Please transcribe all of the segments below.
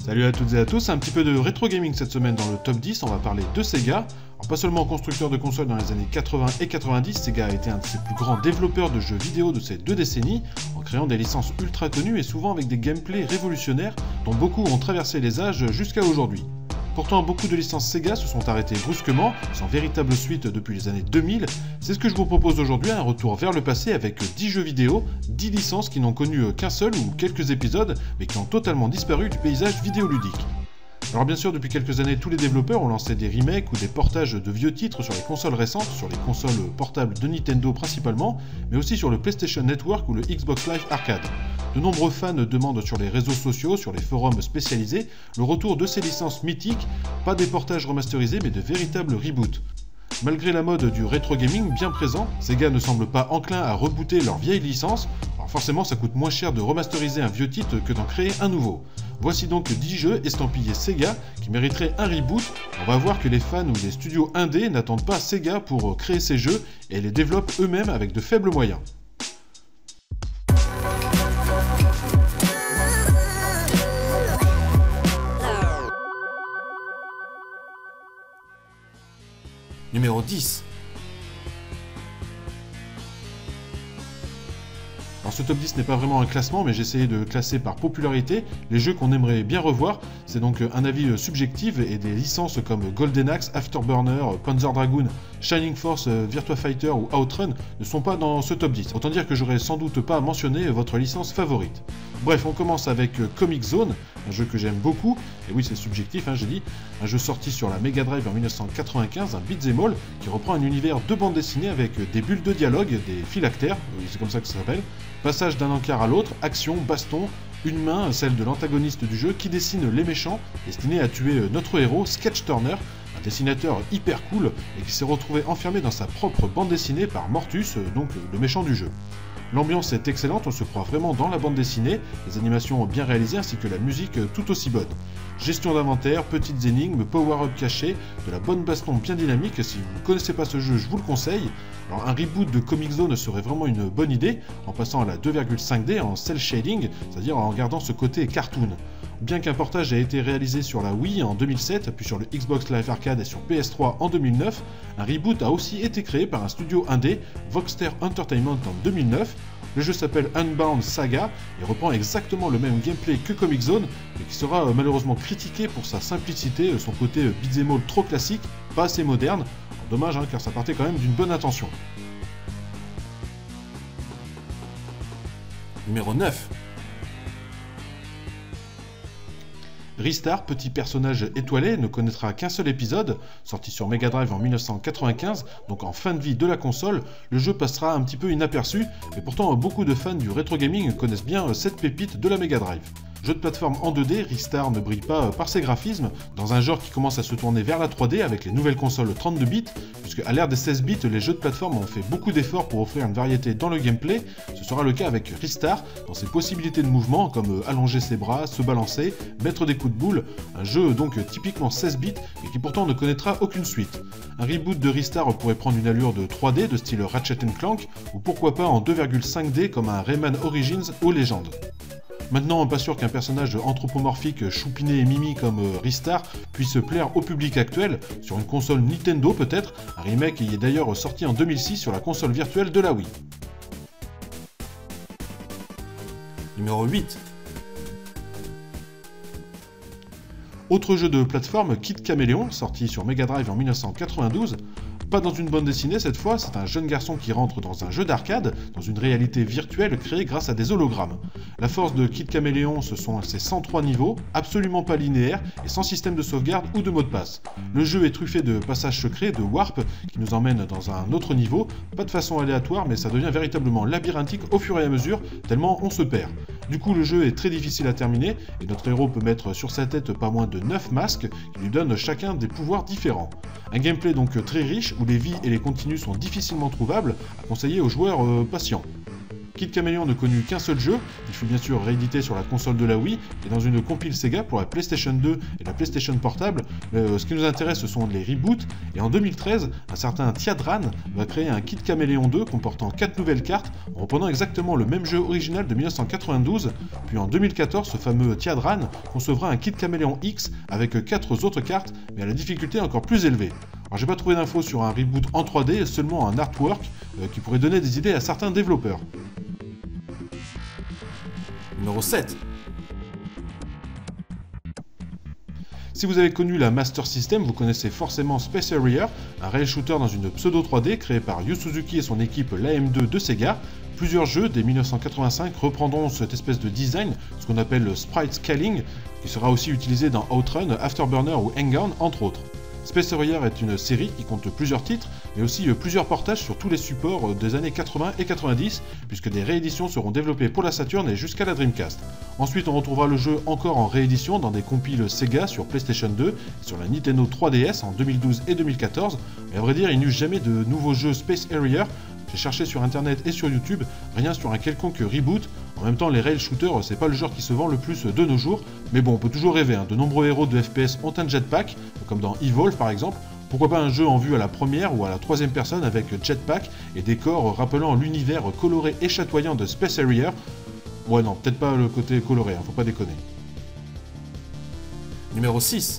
Salut à toutes et à tous, un petit peu de rétro gaming cette semaine dans le top 10, on va parler de Sega. Alors pas seulement constructeur de consoles dans les années 80 et 90, Sega a été un de ses plus grands développeurs de jeux vidéo de ces deux décennies, en créant des licences ultra connues et souvent avec des gameplays révolutionnaires dont beaucoup ont traversé les âges jusqu'à aujourd'hui. Pourtant, beaucoup de licences Sega se sont arrêtées brusquement, sans véritable suite depuis les années 2000. C'est ce que je vous propose aujourd'hui, un retour vers le passé avec 10 jeux vidéo, 10 licences qui n'ont connu qu'un seul ou quelques épisodes, mais qui ont totalement disparu du paysage vidéoludique. Alors bien sûr, depuis quelques années, tous les développeurs ont lancé des remakes ou des portages de vieux titres sur les consoles récentes, sur les consoles portables de Nintendo principalement, mais aussi sur le PlayStation Network ou le Xbox Live Arcade. De nombreux fans demandent sur les réseaux sociaux, sur les forums spécialisés, le retour de ces licences mythiques, pas des portages remasterisés mais de véritables reboots. Malgré la mode du rétro gaming bien présent, Sega ne semble pas enclin à rebooter leur vieille licence, alors forcément ça coûte moins cher de remasteriser un vieux titre que d'en créer un nouveau. Voici donc 10 jeux estampillés Sega qui mériteraient un reboot. On va voir que les fans ou les studios indés n'attendent pas Sega pour créer ces jeux et les développent eux-mêmes avec de faibles moyens. Numéro 10. Alors ce top 10 n'est pas vraiment un classement, mais j'ai essayé de classer par popularité les jeux qu'on aimerait bien revoir. C'est donc un avis subjectif et des licences comme Golden Axe, Afterburner, Panzer Dragoon, Shining Force, Virtua Fighter ou Outrun ne sont pas dans ce top 10. Autant dire que j'aurais sans doute pas mentionné votre licence favorite. Bref, on commence avec Comix Zone, un jeu que j'aime beaucoup, et oui c'est subjectif, j'ai dit, un jeu sorti sur la Mega Drive en 1995, un beat'em all qui reprend un univers de bande dessinée avec des bulles de dialogue, des phylactères, c'est comme ça que ça s'appelle, passage d'un encart à l'autre, action, baston, une main, celle de l'antagoniste du jeu, qui dessine les méchants, destiné à tuer notre héros, Sketch Turner, un dessinateur hyper cool, et qui s'est retrouvé enfermé dans sa propre bande dessinée par Mortus, donc le méchant du jeu. L'ambiance est excellente, on se croit vraiment dans la bande dessinée, les animations bien réalisées ainsi que la musique tout aussi bonne. Gestion d'inventaire, petites énigmes, power-up cachés, de la bonne baston bien dynamique, si vous ne connaissez pas ce jeu, je vous le conseille. Alors un reboot de Comix Zone serait vraiment une bonne idée, en passant à la 2,5D en cel shading, c'est-à-dire en gardant ce côté cartoon. Bien qu'un portage ait été réalisé sur la Wii en 2007, puis sur le Xbox Live Arcade et sur PS3 en 2009, un reboot a aussi été créé par un studio indé, Voxter Entertainment en 2009. Le jeu s'appelle Unbound Saga et reprend exactement le même gameplay que Comix Zone, mais qui sera malheureusement critiqué pour sa simplicité, son côté beat'em all trop classique, pas assez moderne. Dommage car ça partait quand même d'une bonne intention. Numéro 9. Ristar, petit personnage étoilé, ne connaîtra qu'un seul épisode, sorti sur Mega Drive en 1995, donc en fin de vie de la console. Le jeu passera un petit peu inaperçu, mais pourtant beaucoup de fans du rétro gaming connaissent bien cette pépite de la Mega Drive. Jeu de plateforme en 2D, Ristar ne brille pas par ses graphismes, dans un genre qui commence à se tourner vers la 3D avec les nouvelles consoles 32 bits, puisque à l'ère des 16 bits, les jeux de plateforme ont fait beaucoup d'efforts pour offrir une variété dans le gameplay. Ce sera le cas avec Ristar, dans ses possibilités de mouvement, comme allonger ses bras, se balancer, mettre des coups de boule, un jeu donc typiquement 16 bits, mais qui pourtant ne connaîtra aucune suite. Un reboot de Ristar pourrait prendre une allure de 3D de style Ratchet & Clank, ou pourquoi pas en 2,5D comme un Rayman Origins ou Legend. Maintenant, pas sûr qu'un personnage anthropomorphique choupiné et mimi comme Ristar puisse plaire au public actuel, sur une console Nintendo peut-être, un remake qui est d'ailleurs sorti en 2006 sur la console virtuelle de la Wii. Numéro 8. Autre jeu de plateforme, Kid Chameleon, sorti sur Mega Drive en 1992. Pas dans une bande dessinée cette fois, c'est un jeune garçon qui rentre dans un jeu d'arcade, dans une réalité virtuelle créée grâce à des hologrammes. La force de Kid Chameleon, ce sont ses 103 niveaux, absolument pas linéaires et sans système de sauvegarde ou de mot de passe. Le jeu est truffé de passages secrets, de warp, qui nous emmènent dans un autre niveau, pas de façon aléatoire mais ça devient véritablement labyrinthique au fur et à mesure, tellement on se perd. Du coup le jeu est très difficile à terminer et notre héros peut mettre sur sa tête pas moins de 9 masques qui lui donnent chacun des pouvoirs différents. Un gameplay donc très riche où les vies et les continues sont difficilement trouvables, à conseiller aux joueurs patients. Kid Chameleon ne connut qu'un seul jeu, il fut bien sûr réédité sur la console de la Wii et dans une compile Sega pour la PlayStation 2 et la PlayStation Portable. Ce qui nous intéresse, ce sont les reboots, et en 2013, un certain Tiadran va créer un Kid Chameleon 2 comportant 4 nouvelles cartes en reprenant exactement le même jeu original de 1992, puis en 2014, ce fameux Tiadran concevra un Kid Chameleon X avec 4 autres cartes, mais à la difficulté encore plus élevée. Alors j'ai pas trouvé d'infos sur un reboot en 3D, seulement un artwork qui pourrait donner des idées à certains développeurs. Numéro 7. Si vous avez connu la Master System, vous connaissez forcément Space Harrier, un rail shooter dans une pseudo 3D créé par Yu Suzuki et son équipe l'AM2 de Sega. Plusieurs jeux dès 1985 reprendront cette espèce de design, ce qu'on appelle le sprite scaling, qui sera aussi utilisé dans Outrun, Afterburner ou Hangdown entre autres. Space Harrier est une série qui compte plusieurs titres, mais aussi plusieurs portages sur tous les supports des années 80 et 90, puisque des rééditions seront développées pour la Saturn et jusqu'à la Dreamcast. Ensuite, on retrouvera le jeu encore en réédition dans des compiles Sega sur PlayStation 2 et sur la Nintendo 3DS en 2012 et 2014, mais à vrai dire, il n'y eut jamais de nouveau jeu Space Harrier. J'ai cherché sur internet et sur YouTube, rien sur un quelconque reboot. En même temps, les rail shooters, c'est pas le genre qui se vend le plus de nos jours, mais bon, on peut toujours rêver, hein. De nombreux héros de FPS ont un jetpack, comme dans Evolve par exemple. Pourquoi pas un jeu en vue à la première ou à la troisième personne avec jetpack et décors rappelant l'univers coloré et chatoyant de Space Harrier. Ouais non, peut-être pas le côté coloré, hein, faut pas déconner. Numéro 6.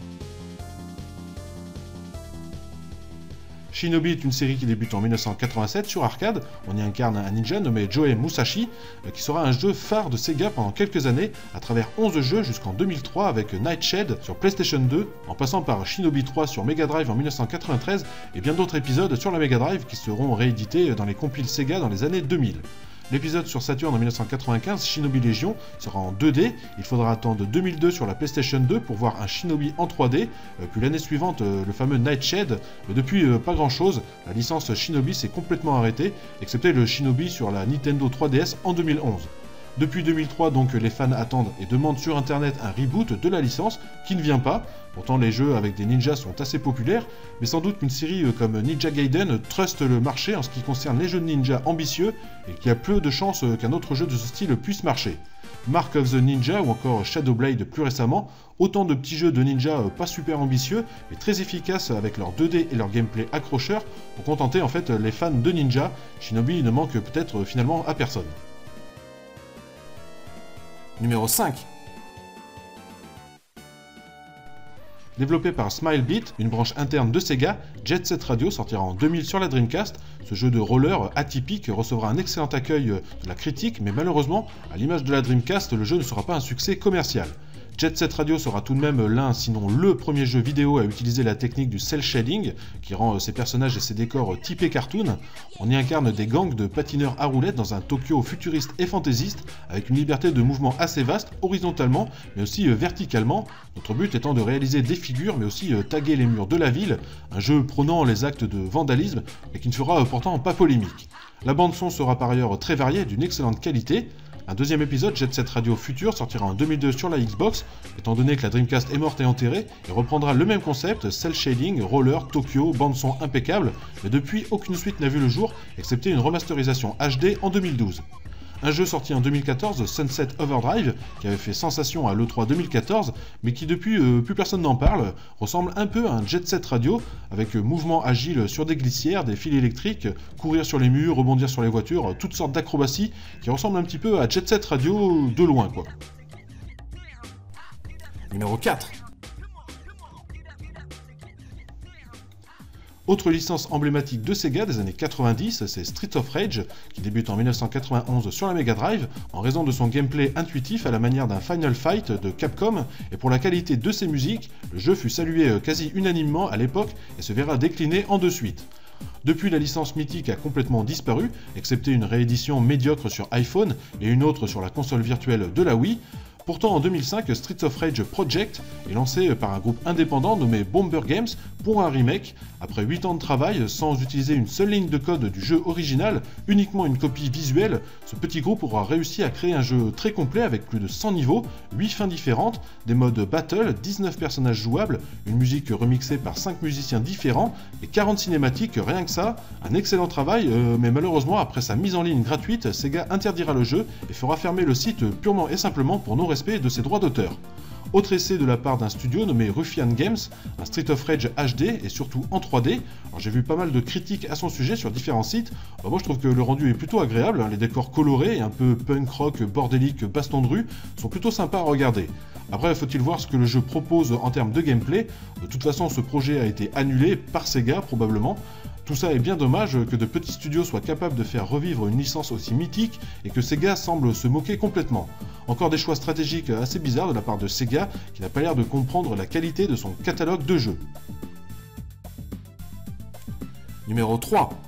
Shinobi est une série qui débute en 1987 sur arcade. On y incarne un ninja nommé Joe Musashi, qui sera un jeu phare de Sega pendant quelques années, à travers 11 jeux jusqu'en 2003 avec Nightshade sur PlayStation 2, en passant par Shinobi 3 sur Mega Drive en 1993 et bien d'autres épisodes sur la Mega Drive qui seront réédités dans les compiles Sega dans les années 2000. L'épisode sur Saturn en 1995, Shinobi Legion, sera en 2D, il faudra attendre 2002 sur la PlayStation 2 pour voir un Shinobi en 3D, puis l'année suivante le fameux Nightshade, mais depuis pas grand chose, la licence Shinobi s'est complètement arrêtée, excepté le Shinobi sur la Nintendo 3DS en 2011. Depuis 2003, donc, les fans attendent et demandent sur internet un reboot de la licence qui ne vient pas. Pourtant, les jeux avec des ninjas sont assez populaires, mais sans doute qu'une série comme Ninja Gaiden truste le marché en ce qui concerne les jeux de ninja ambitieux et qu'il y a peu de chances qu'un autre jeu de ce style puisse marcher. Mark of the Ninja ou encore Shadow Blade plus récemment, autant de petits jeux de ninja pas super ambitieux, mais très efficaces avec leur 2D et leur gameplay accrocheur pour contenter en fait les fans de ninja. Shinobi ne manque peut-être finalement à personne. Numéro 5. Développé par Smilebeat, une branche interne de Sega, Jet Set Radio sortira en 2000 sur la Dreamcast. Ce jeu de roller atypique recevra un excellent accueil de la critique, mais malheureusement, à l'image de la Dreamcast, le jeu ne sera pas un succès commercial. Jet Set Radio sera tout de même l'un, sinon le premier jeu vidéo à utiliser la technique du cel shading, qui rend ses personnages et ses décors typés cartoon. On y incarne des gangs de patineurs à roulettes dans un Tokyo futuriste et fantaisiste, avec une liberté de mouvement assez vaste, horizontalement, mais aussi verticalement. Notre but étant de réaliser des figures, mais aussi taguer les murs de la ville, un jeu prônant les actes de vandalisme, et qui ne fera pourtant pas polémique. La bande-son sera par ailleurs très variée et d'une excellente qualité. Un deuxième épisode, Jet Set Radio Future, sortira en 2002 sur la Xbox, étant donné que la Dreamcast est morte et enterrée, et reprendra le même concept, cel shading, roller, Tokyo, bande-son impeccable, mais depuis aucune suite n'a vu le jour, excepté une remasterisation HD en 2012. Un jeu sorti en 2014, Sunset Overdrive, qui avait fait sensation à l'E3 2014, mais qui depuis plus personne n'en parle, ressemble un peu à un Jet Set Radio, avec mouvement agile sur des glissières, des fils électriques, courir sur les murs, rebondir sur les voitures, toutes sortes d'acrobaties, qui ressemblent un petit peu à Jet Set Radio de loin quoi. Numéro 4. Autre licence emblématique de Sega des années 90, c'est Streets of Rage, qui débute en 1991 sur la Mega Drive, en raison de son gameplay intuitif à la manière d'un Final Fight de Capcom, et pour la qualité de ses musiques, le jeu fut salué quasi unanimement à l'époque et se verra décliner en deux suites. Depuis, la licence mythique a complètement disparu, excepté une réédition médiocre sur iPhone et une autre sur la console virtuelle de la Wii. Pourtant, en 2005, Streets of Rage Project est lancé par un groupe indépendant nommé Bomber Games pour un remake. Après 8 ans de travail, sans utiliser une seule ligne de code du jeu original, uniquement une copie visuelle, ce petit groupe aura réussi à créer un jeu très complet avec plus de 100 niveaux, 8 fins différentes, des modes battle, 19 personnages jouables, une musique remixée par 5 musiciens différents et 40 cinématiques, rien que ça. Un excellent travail, mais malheureusement, après sa mise en ligne gratuite, Sega interdira le jeu et fera fermer le site purement et simplement pour non-respect de ses droits d'auteur. Autre essai de la part d'un studio nommé Ruffian Games, un Street of Rage HD et surtout en 3D. Alors j'ai vu pas mal de critiques à son sujet sur différents sites. Moi je trouve que le rendu est plutôt agréable, les décors colorés et un peu punk rock, bordélique, baston de rue sont plutôt sympas à regarder. Après, faut-il voir ce que le jeu propose en termes de gameplay. De toute façon, ce projet a été annulé par Sega probablement. Tout ça est bien dommage que de petits studios soient capables de faire revivre une licence aussi mythique et que Sega semble se moquer complètement. Encore des choix stratégiques assez bizarres de la part de Sega qui n'a pas l'air de comprendre la qualité de son catalogue de jeux. Numéro 3.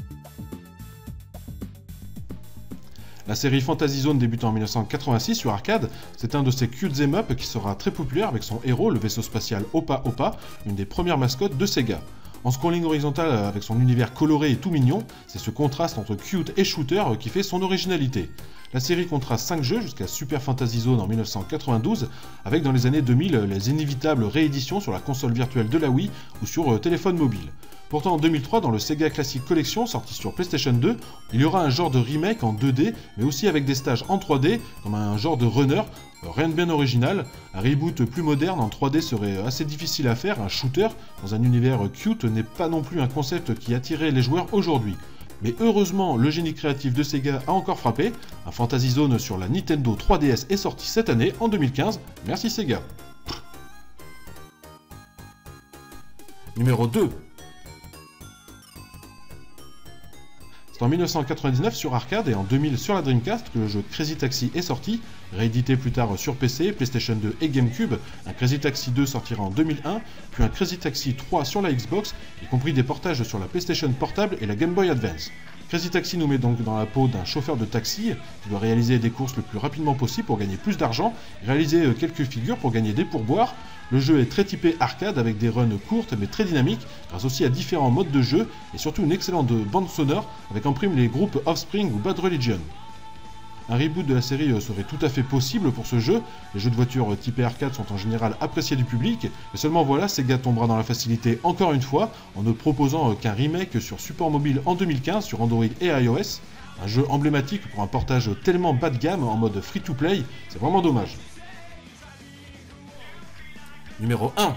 La série Fantasy Zone débutant en 1986 sur arcade, c'est un de ces cute 'em up qui sera très populaire avec son héros, le vaisseau spatial Opa Opa, une des premières mascottes de Sega. En scrolling horizontal avec son univers coloré et tout mignon, c'est ce contraste entre cute et shooter qui fait son originalité. La série comptera 5 jeux jusqu'à Super Fantasy Zone en 1992, avec dans les années 2000 les inévitables rééditions sur la console virtuelle de la Wii ou sur téléphone mobile. Pourtant en 2003, dans le Sega Classic Collection sorti sur PlayStation 2, il y aura un genre de remake en 2D, mais aussi avec des stages en 3D, comme un genre de runner. Rien de bien original, un reboot plus moderne en 3D serait assez difficile à faire, un shooter dans un univers cute n'est pas non plus un concept qui attirait les joueurs aujourd'hui. Mais heureusement, le génie créatif de Sega a encore frappé, un Fantasy Zone sur la Nintendo 3DS est sorti cette année, en 2015, merci Sega. Numéro 2. C'est en 1999 sur arcade et en 2000 sur la Dreamcast que le jeu Crazy Taxi est sorti, réédité plus tard sur PC, PlayStation 2 et GameCube. Un Crazy Taxi 2 sortira en 2001, puis un Crazy Taxi 3 sur la Xbox, y compris des portages sur la PlayStation Portable et la Game Boy Advance. Crazy Taxi nous met donc dans la peau d'un chauffeur de taxi qui doit réaliser des courses le plus rapidement possible pour gagner plus d'argent, réaliser quelques figures pour gagner des pourboires. Le jeu est très typé arcade avec des runs courtes mais très dynamiques, grâce aussi à différents modes de jeu et surtout une excellente bande sonore avec en prime les groupes Offspring ou Bad Religion. Un reboot de la série serait tout à fait possible pour ce jeu, les jeux de voiture typés arcade sont en général appréciés du public, mais seulement voilà, Sega tombera dans la facilité encore une fois en ne proposant qu'un remake sur support mobile en 2015 sur Android et iOS, un jeu emblématique pour un portage tellement bas de gamme en mode free-to-play, c'est vraiment dommage. Numéro 1.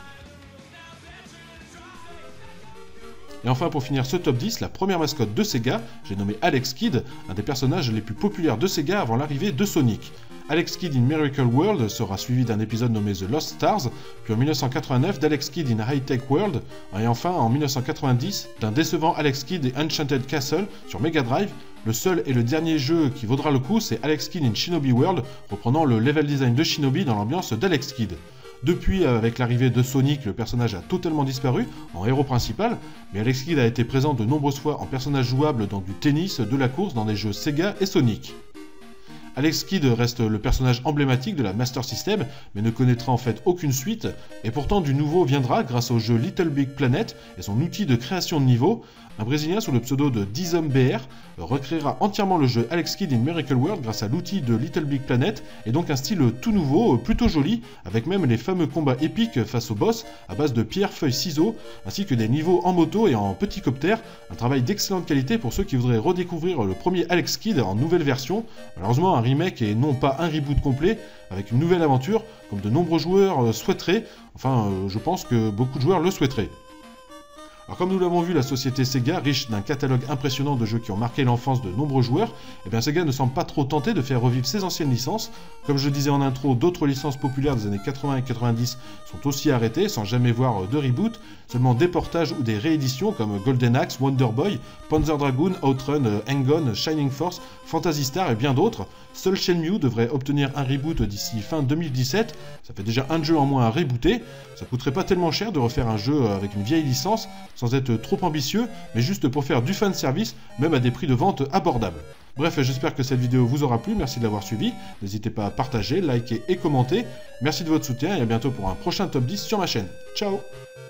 Et enfin pour finir ce top 10, la première mascotte de Sega, j'ai nommé Alex Kidd, un des personnages les plus populaires de Sega avant l'arrivée de Sonic. Alex Kidd in Miracle World sera suivi d'un épisode nommé The Lost Stars, puis en 1989 d'Alex Kidd in High Tech World, et enfin en 1990 d'un décevant Alex Kidd et Enchanted Castle sur Mega Drive. Le seul et le dernier jeu qui vaudra le coup, c'est Alex Kidd in Shinobi World, reprenant le level design de Shinobi dans l'ambiance d'Alex Kidd. Depuis, avec l'arrivée de Sonic, le personnage a totalement disparu en héros principal, mais Alex Kidd a été présent de nombreuses fois en personnage jouable dans du tennis, de la course, dans des jeux Sega et Sonic. Alex Kidd reste le personnage emblématique de la Master System, mais ne connaîtra en fait aucune suite, et pourtant du nouveau viendra grâce au jeu Little Big Planet et son outil de création de niveau. Un Brésilien sous le pseudo de DizomBR recréera entièrement le jeu Alex Kidd in Miracle World grâce à l'outil de Little Big Planet, et donc un style tout nouveau, plutôt joli, avec même les fameux combats épiques face au boss à base de pierres, feuilles, ciseaux, ainsi que des niveaux en moto et en petit copter, un travail d'excellente qualité pour ceux qui voudraient redécouvrir le premier Alex Kidd en nouvelle version. Malheureusement un remake et non pas un reboot complet, avec une nouvelle aventure, comme de nombreux joueurs souhaiteraient, enfin je pense que beaucoup de joueurs le souhaiteraient. Alors comme nous l'avons vu, la société Sega, riche d'un catalogue impressionnant de jeux qui ont marqué l'enfance de nombreux joueurs, eh bien Sega ne semble pas trop tenté de faire revivre ses anciennes licences. Comme je le disais en intro, d'autres licences populaires des années 80 et 90 sont aussi arrêtées sans jamais voir de reboot, seulement des portages ou des rééditions comme Golden Axe, Wonder Boy, Panzer Dragoon, Outrun, Hang-On, Shining Force, Phantasy Star et bien d'autres. Seul Shenmue devrait obtenir un reboot d'ici fin 2017, ça fait déjà un jeu en moins à rebooter, ça coûterait pas tellement cher de refaire un jeu avec une vieille licence, sans être trop ambitieux, mais juste pour faire du fanservice, même à des prix de vente abordables. Bref, j'espère que cette vidéo vous aura plu, merci de l'avoir suivi. N'hésitez pas à partager, liker et commenter. Merci de votre soutien et à bientôt pour un prochain top 10 sur ma chaîne. Ciao!